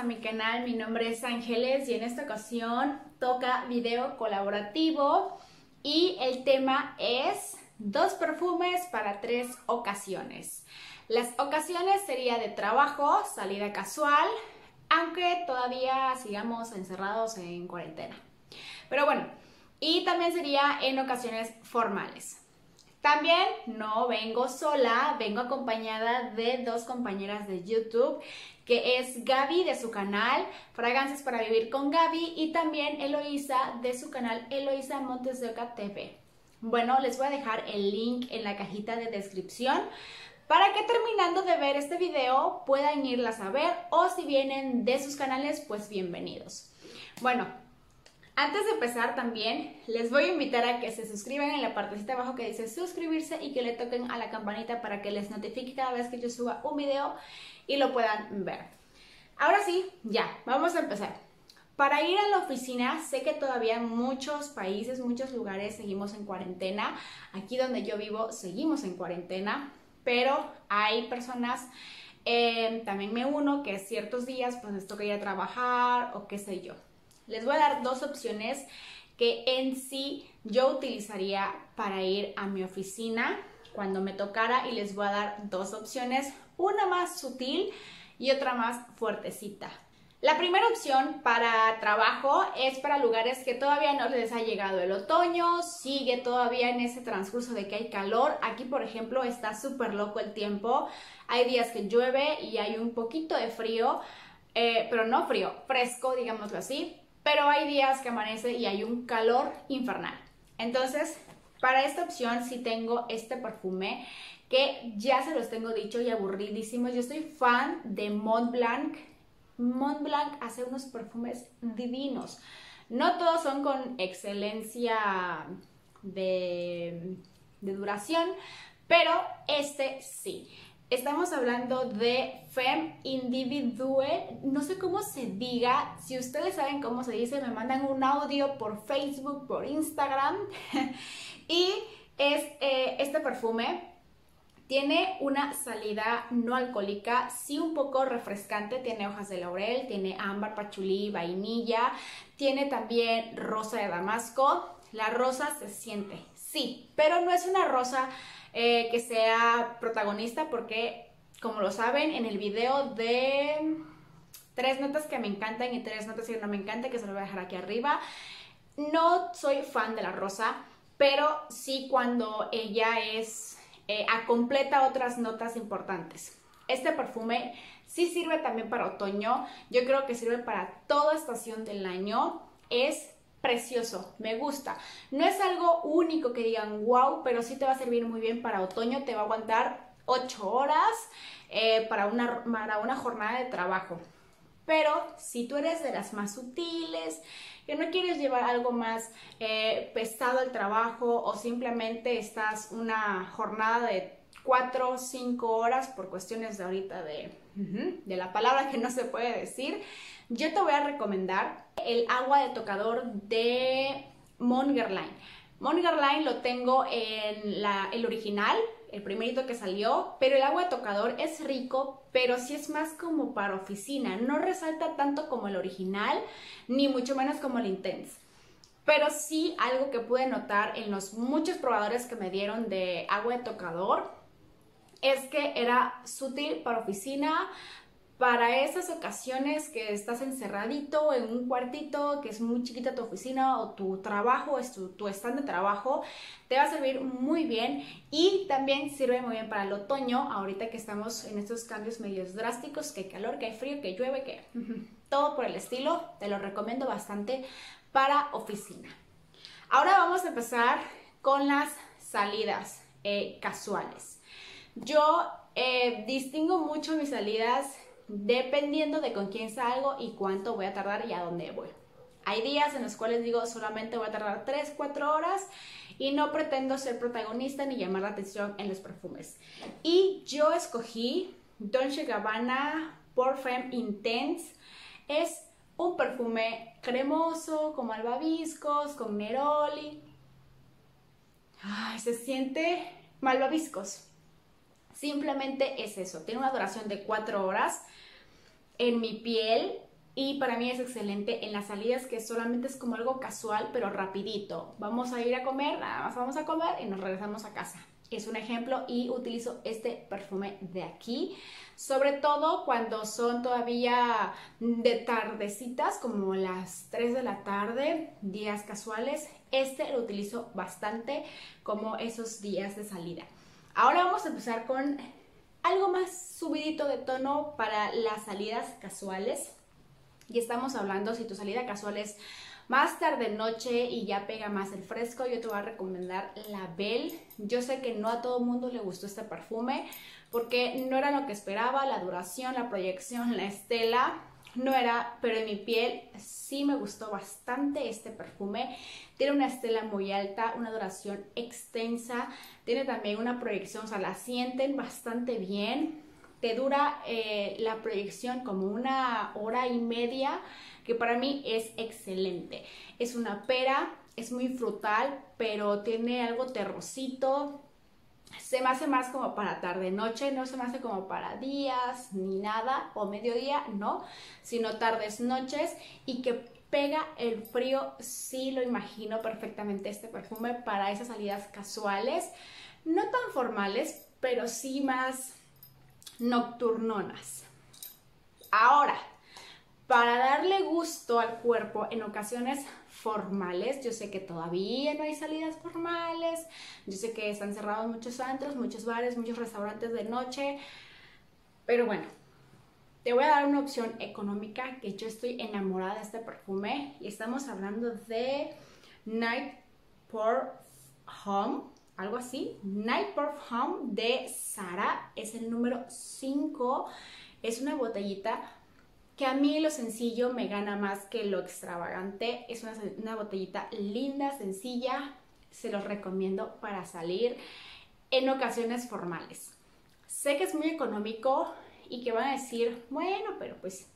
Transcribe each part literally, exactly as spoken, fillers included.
mi canal, mi nombre es Ángeles y en esta ocasión toca video colaborativo y el tema es dos perfumes para tres ocasiones. Las ocasiones sería de trabajo, salida casual, aunque todavía sigamos encerrados en cuarentena. Pero bueno, y también sería en ocasiones formales. También no vengo sola, vengo acompañada de dos compañeras de YouTube, que es Gaby de su canal Fragancias para Vivir con Gaby y también Eloisa de su canal Eloisa Montes de Oca T V. Bueno, les voy a dejar el link en la cajita de descripción para que terminando de ver este video puedan irlas a ver, o si vienen de sus canales, pues bienvenidos. Bueno, antes de empezar también les voy a invitar a que se suscriban en la partecita abajo que dice suscribirse y que le toquen a la campanita para que les notifique cada vez que yo suba un video y lo puedan ver. Ahora sí, ya, vamos a empezar. Para ir a la oficina, sé que todavía en muchos países, muchos lugares seguimos en cuarentena. Aquí donde yo vivo seguimos en cuarentena, pero hay personas, eh, también me uno, que ciertos días pues les toca ir a trabajar o qué sé yo. Les voy a dar dos opciones que en sí yo utilizaría para ir a mi oficina cuando me tocara, y les voy a dar dos opciones, una más sutil y otra más fuertecita. La primera opción para trabajo es para lugares que todavía no les ha llegado el otoño, sigue todavía en ese transcurso de que hay calor. Aquí, por ejemplo, está súper loco el tiempo, hay días que llueve y hay un poquito de frío, eh, pero no frío, fresco, digámoslo así. Pero hay días que amanece y hay un calor infernal. Entonces, para esta opción sí tengo este perfume que ya se los tengo dicho y aburridísimos. Yo soy fan de Montblanc. Montblanc hace unos perfumes divinos. No todos son con excelencia de, de duración, pero este sí. Estamos hablando de Femme Individue, no sé cómo se diga. Si ustedes saben cómo se dice, me mandan un audio por Facebook, por Instagram. Y es eh, este perfume tiene una salida no alcohólica, sí un poco refrescante, tiene hojas de laurel, tiene ámbar, pachulí, vainilla, tiene también rosa de damasco. La rosa se siente, sí, pero no es una rosa Eh, que sea protagonista, porque como lo saben en el video de tres notas que me encantan y tres notas que no me encantan, que se lo voy a dejar aquí arriba, no soy fan de la rosa, pero sí cuando ella es eh, completa otras notas importantes. Este perfume sí sirve también para otoño, yo creo que sirve para toda estación del año. Es precioso, me gusta. No es algo único que digan wow, pero sí te va a servir muy bien para otoño. Te va a aguantar ocho horas eh, para, una, para una jornada de trabajo. Pero si tú eres de las más sutiles, que no quieres llevar algo más eh, pesado al trabajo, o simplemente estás una jornada de cuatro o cinco horas por cuestiones de ahorita de, de la palabra que no se puede decir, yo te voy a recomendar el agua de tocador de Montguerlain. Montguerlain lo tengo en la, el original, el primerito que salió, pero el agua de tocador es rico, pero sí es más como para oficina. No resalta tanto como el original, ni mucho menos como el Intense. Pero sí algo que pude notar en los muchos probadores que me dieron de agua de tocador es que era sutil para oficina, para esas ocasiones que estás encerradito en un cuartito, que es muy chiquita tu oficina o tu trabajo, es tu, tu stand de trabajo, te va a servir muy bien. Y también sirve muy bien para el otoño, ahorita que estamos en estos cambios medios drásticos, que hay calor, que hay frío, que llueve, que todo por el estilo. Te lo recomiendo bastante para oficina. Ahora vamos a empezar con las salidas eh, casuales. Yo eh, distingo mucho mis salidas dependiendo de con quién salgo y cuánto voy a tardar y a dónde voy. Hay días en los cuales digo solamente voy a tardar tres cuatro horas y no pretendo ser protagonista ni llamar la atención en los perfumes. Y yo escogí Dolce and Gabbana Parfum Intense. Es un perfume cremoso, con malvaviscos, con neroli. Ay, se siente malvaviscos. Simplemente es eso, tiene una duración de cuatro horas en mi piel. y para mí es excelente en las salidas que solamente es como algo casual pero rapidito. Vamos a ir a comer, nada más vamos a comer y nos regresamos a casa. Es un ejemplo y utilizo este perfume de aquí, sobre todo cuando son todavía de tardecitas, como las tres de la tarde, días casuales. Este lo utilizo bastante como esos días de salida. Ahora vamos a empezar con algo más subidito de tono para las salidas casuales. Y estamos hablando, si tu salida casual es más tarde noche y ya pega más el fresco, yo te voy a recomendar la Belle. Yo sé que no a todo el mundo le gustó este perfume porque no era lo que esperaba, la duración, la proyección, la estela no era, pero en mi piel sí me gustó bastante este perfume. Tiene una estela muy alta, una duración extensa, tiene también una proyección, o sea, la sienten bastante bien. Te dura eh, la proyección como una hora y media, que para mí es excelente. Es una pera, es muy frutal, pero tiene algo terrosito. Se me hace más como para tarde-noche, no se me hace como para días ni nada, o mediodía, no, sino tardes-noches, y que pega el frío, sí lo imagino perfectamente este perfume para esas salidas casuales, no tan formales, pero sí más nocturnonas. Ahora, para darle gusto al cuerpo en ocasiones formales, yo sé que todavía no hay salidas formales, yo sé que están cerrados muchos antros, muchos bares, muchos restaurantes de noche, pero bueno, te voy a dar una opción económica que yo estoy enamorada de este perfume, y estamos hablando de Night Parfum, algo así, Night Parfum de Zara, es el número cinco, es una botellita que a mí lo sencillo me gana más que lo extravagante. Es una, una botellita linda, sencilla, se los recomiendo para salir en ocasiones formales. Sé que es muy económico y que van a decir, bueno, pero pues,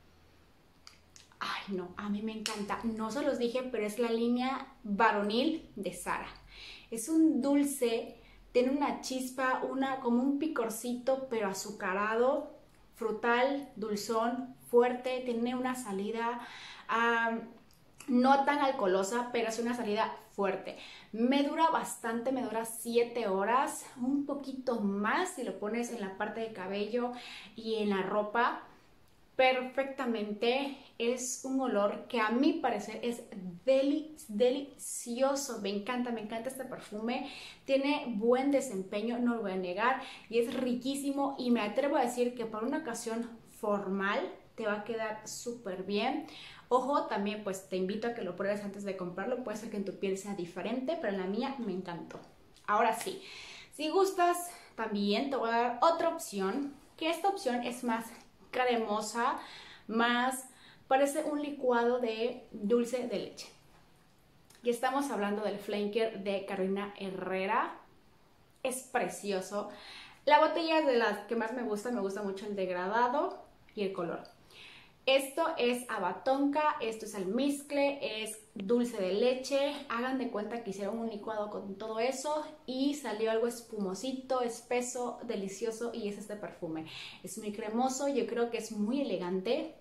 ay no, a mí me encanta, no se los dije, pero es la línea varonil de Zara. Es un dulce, tiene una chispa, una, como un picorcito, pero azucarado, frutal, dulzón, fuerte, tiene una salida um, no tan alcoholosa, pero es una salida fuerte. Me dura bastante, me dura siete horas, un poquito más si lo pones en la parte de cabello y en la ropa. Perfectamente, es un olor que a mi parecer es deli delicioso, me encanta, me encanta este perfume, tiene buen desempeño, no lo voy a negar, y es riquísimo, y me atrevo a decir que para una ocasión formal te va a quedar súper bien. Ojo, también pues te invito a que lo pruebes antes de comprarlo, puede ser que en tu piel sea diferente, pero en la mía me encantó. Ahora sí, si gustas también te voy a dar otra opción, que esta opción es más cremosa, más parece un licuado de dulce de leche. Y estamos hablando del Flanker de Carolina Herrera. Es precioso. La botella es de las que más me gusta, me gusta mucho el degradado y el color. Esto es abatonca, esto es almizcle, es dulce de leche. Hagan de cuenta que hicieron un licuado con todo eso y salió algo espumosito, espeso, delicioso, y es este perfume. Es muy cremoso, yo creo que es muy elegante.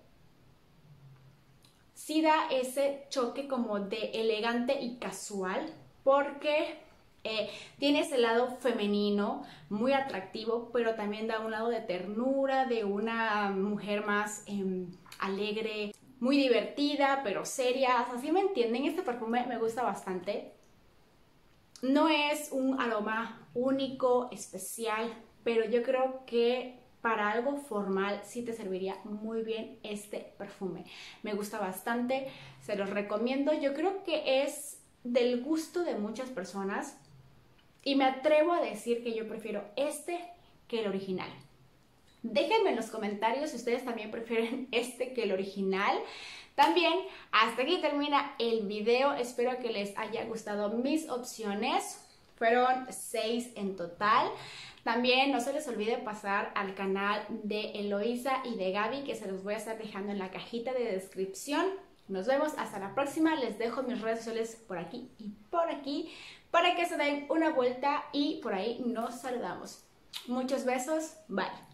Sí da ese choque como de elegante y casual porque eh, tiene ese lado femenino muy atractivo, pero también da un lado de ternura, de una mujer más eh, alegre, muy divertida, pero seria. Así me entienden, este perfume me gusta bastante. No es un aroma único, especial, pero yo creo que para algo formal sí te serviría muy bien este perfume. Me gusta bastante, se los recomiendo. Yo creo que es del gusto de muchas personas y me atrevo a decir que yo prefiero este que el original. Déjenme en los comentarios si ustedes también prefieren este que el original. También, hasta aquí termina el video. Espero que les haya gustado mis opciones. Fueron seis en total. También no se les olvide pasar al canal de Eloisa y de Gaby, que se los voy a estar dejando en la cajita de descripción. Nos vemos hasta la próxima. Les dejo mis redes sociales por aquí y por aquí para que se den una vuelta y por ahí nos saludamos. Muchos besos. Bye.